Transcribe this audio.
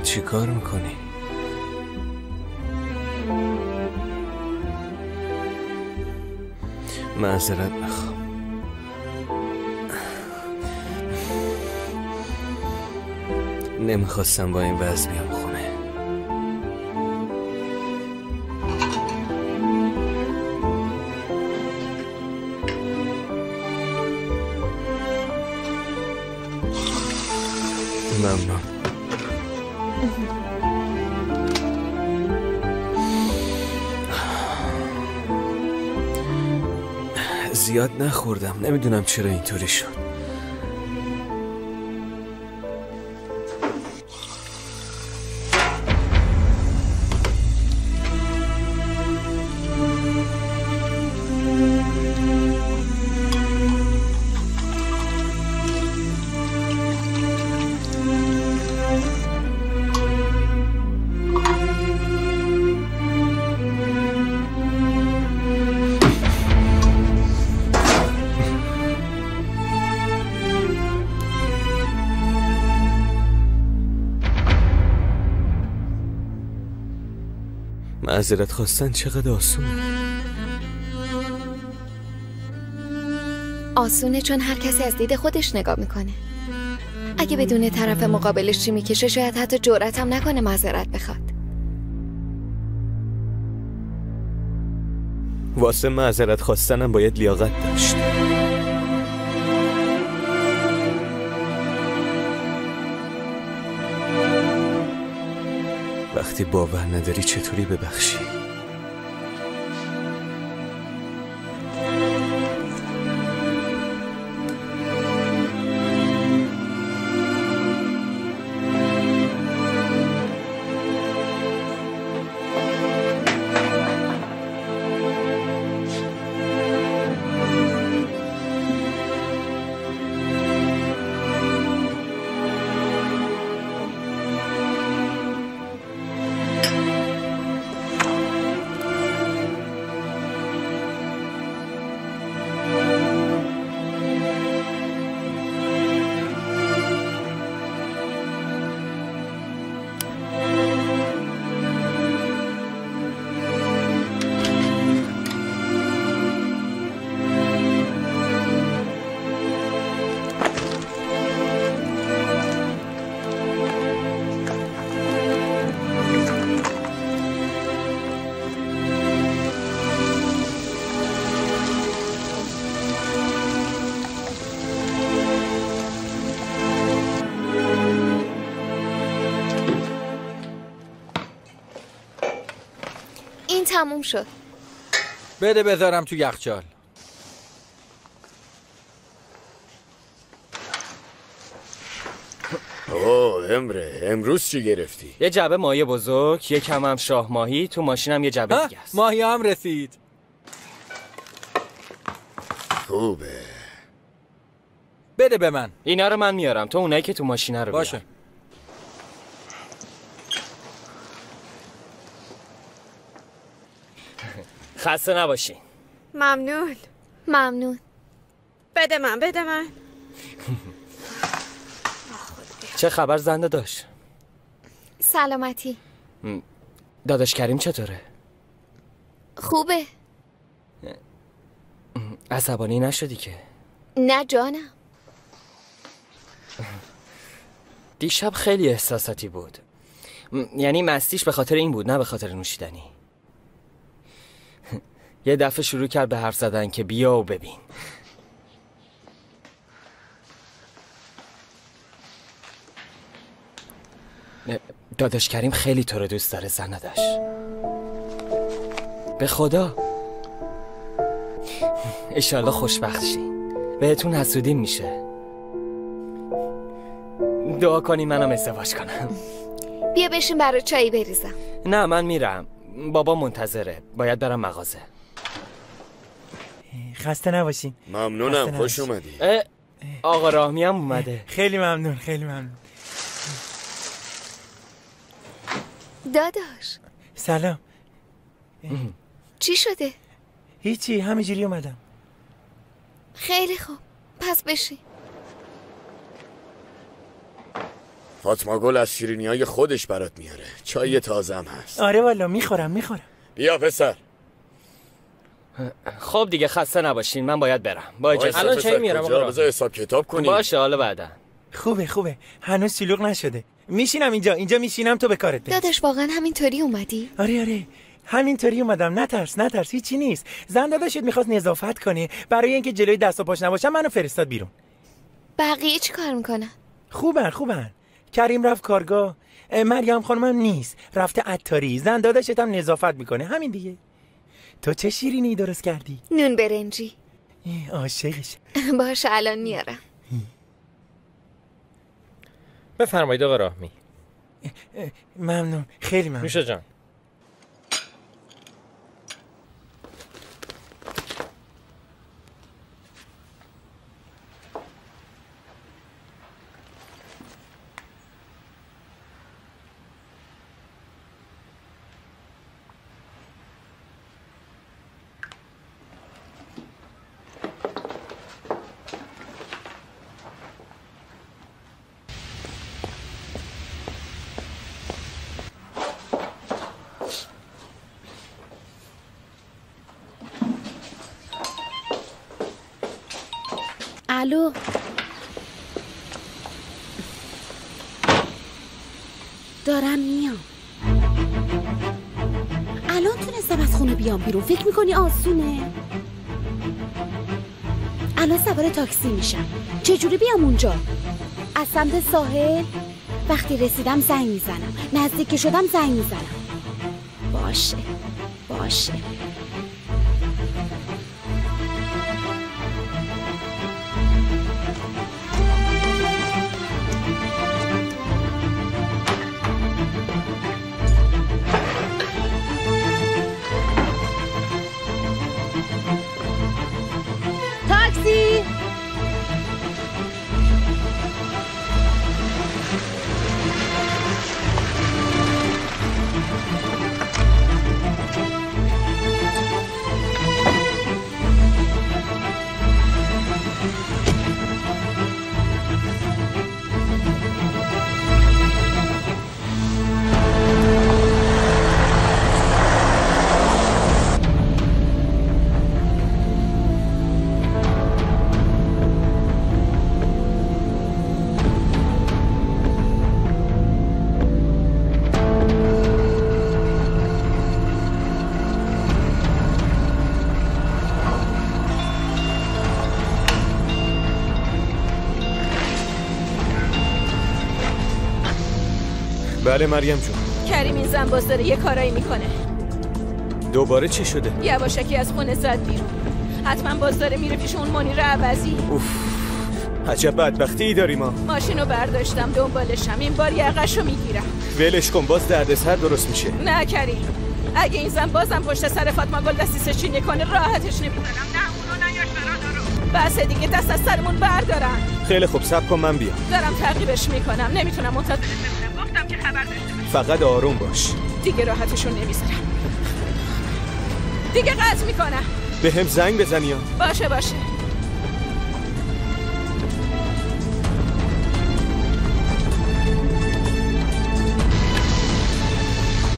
چی کار میکنی؟ معذرت میخوام. نمیخواستم با این وضع بیام خونه. ممنون. زیاد نخوردم، نمیدونم چرا اینطوری شد. معذرت خواستن چقدر آسونه. آسونه چون هر کسی از دید خودش نگاه میکنه. اگه بدون طرف مقابلش چی میکشه شاید حتی جرأت هم نکنه معذرت بخواد. واسه معذرت خواستنم باید لیاقت داشت. وقتی باور نداری چطوری ببخشی؟ تموم شد. بده بذارم تو یخچال. اوه امره، امروز چی گرفتی؟ یه جعبه ماهی بزرگ، یه کم هم شاه ماهی، تو ماشینم یه جعبه دیگه است. ماهی هم رسید. خوبه. بده به من. اینا رو من میارم، تو اونایی که تو ماشینه رو باشه. بیار. خسته نباشی. ممنون. ممنون. بده من. چه خبر زنده داشت؟ سلامتی. داداش کریم چطوره؟ خوبه. عصبانی نشدی که؟ نه جانم. دیشب خیلی احساساتی بود. یعنی مستیش به خاطر این بود، نه به خاطر نوشیدنی. یه دفعه شروع کرد به حرف زدن که بیا و ببین. داداش کریم خیلی تو رو دوست داره زندش. به خدا انشالله خوشبخت شی. بهتون حسودیم میشه. دعا کنی منم ازدواج کنم. بیا بشین برای چایی بریزم. نه من میرم، بابا منتظره، باید برم مغازه. خسته نباشین. ممنونم، خوش اومدی. آقا راهمی هم اومده. خیلی ممنون، خیلی ممنون. داداش سلام. چی شده؟ هیچی، همینجوری اومدم. خیلی خوب، پس بشین. فاطمه گل از شیرینیای خودش برات میاره. چای تازه هم هست. آره والا میخورم. بیا پسر. خب دیگه خسته نباشین، من باید برم. با اجازه. الان چای میارم آقا. بذار حساب کتاب کنیم. باشه حالا بعدا. خوبه هنوز شلوغ نشده. میشینم اینجا میشینم تو به کارت برس. داداش واقعا همینطوری اومدی؟ آره همینطوری اومدم. نترس هیچی نیست. زن داداشت میخواست نظافت کنه، برای اینکه جلوی دست و پاش نباشم منو فرستاد بیرون. بقیه چی کار میکنن؟ خوبن. کریم رفت کارگاه، مریم خانمم نیست، رفته عطاری. زن داداشت هم نظافت میکنه. همین دیگه. تو چه شیرینی درست کردی؟ نون برنجی. عاشقش. باشه الان میارم. بفرمایید آقا راهمی. ممنون، خیلی ممنون. نوشه جان. الو دارم میام. الان تونستم از خونه بیام بیرون. فکر میکنی آسونه؟ الان سوار تاکسی میشم. چجوری بیام اونجا؟ از سمت ساحل؟ وقتی رسیدم زنگ میزنم. نزدیک که شدم زنگ میزنم. باشه تاکسی. بله مریم جون. کریم این زن باز داره یه کارایی میکنه. دوباره چی شده؟ یواشکی از خونه زد بیرون. حتما باز داره میره پیش اون منیر عوضی. اوف، عجب بدبختی داری ما. ماشینو برداشتم دنبالشم. این بار یقه‌شو میگیرم. ولش کن، باز دردسر درست میشه. نه کریم، اگه این زن بازم پشت سر فاطمه گل دستیسش چینی کنه راحتش نمیذارم. نه اونو نه یا شرا بس دیگه، دست از سرمون بردارن. خیلی خوب، صبر کن من بیام. دارم تعقیبش میکنم. نمیتونم منتظر بمونم. گفتم که خبر داشته باش. فقط آروم باش. دیگه راحتشون نمیذارم. دیگه قطع میکنم. به هم زنگ بزنی. باشه